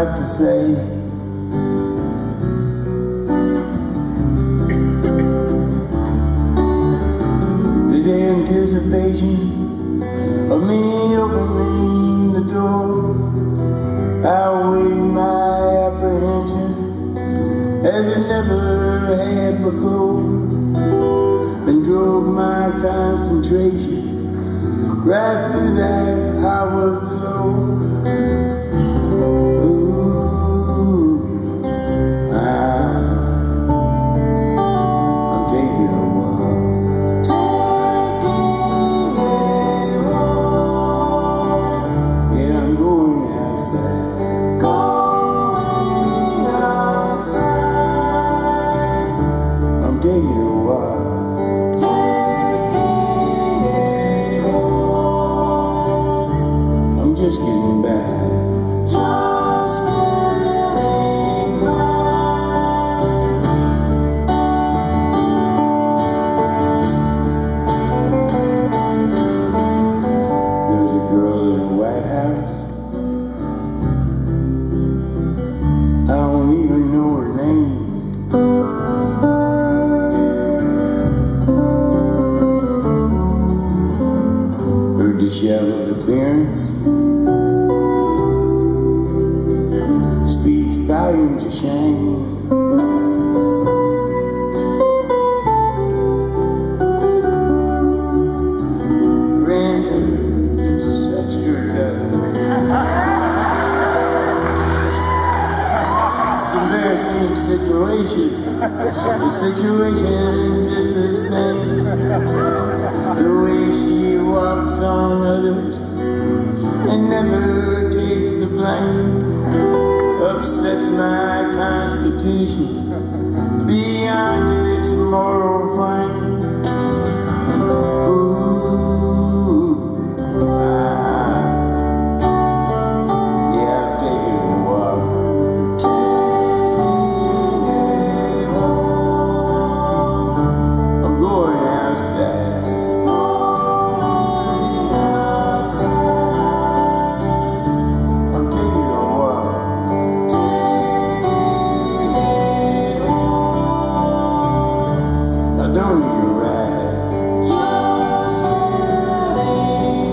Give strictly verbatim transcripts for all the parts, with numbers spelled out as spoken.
got to say. There's anticipation of me opening the door. I'll weigh my apprehension as it never had before, and drove my concentration right through that Howard flow. Ooh, I, I'm taking a walk. Taking a walk. Yeah, I'm going outside. Going outside. I'm taking a walk. Just getting back. Just getting back. There's a girl in a White House. I don't even know her name. Her disheveled appearance speaks volumes of shame. Renders, that's screwed up. It's an embarrassing situation. The situation just the same. The way she walks on others and never takes the blame upsets my constitution beyond its moral frame. Ooh, I, yeah, I'm taking a walk. Taking a walk. I'm going outside. Going outside. I'm taking a walk. I don't need a ride. Just getting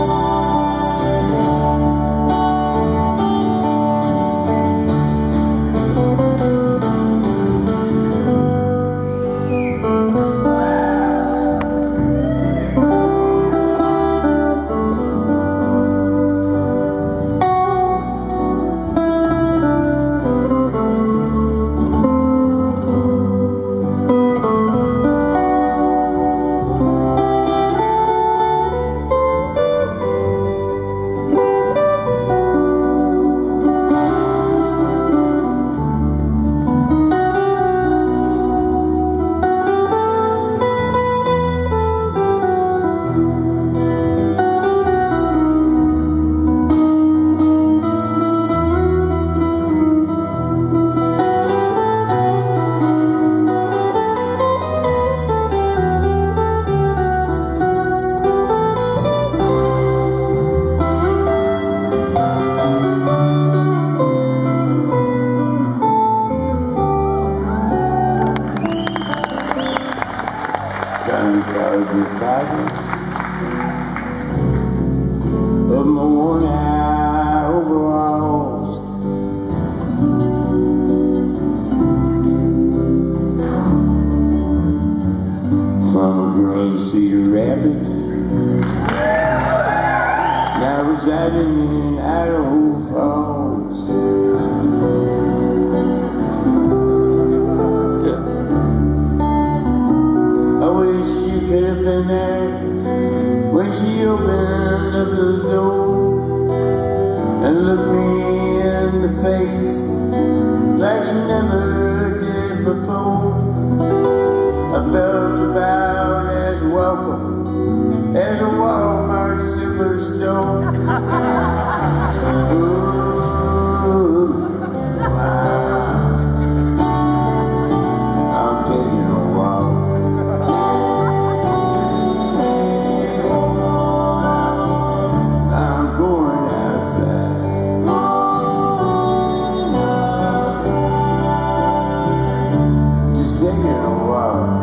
of my worn out overalls. From a girl in Cedar Rapids, now residing in Idaho Falls. I wish you could have been there when she opened up the door and looked me in the face like she never did before. I felt about as welcome as a Walmart superstore. Ooh, wow. I'm taking a walk. I'm going outside. taking a while.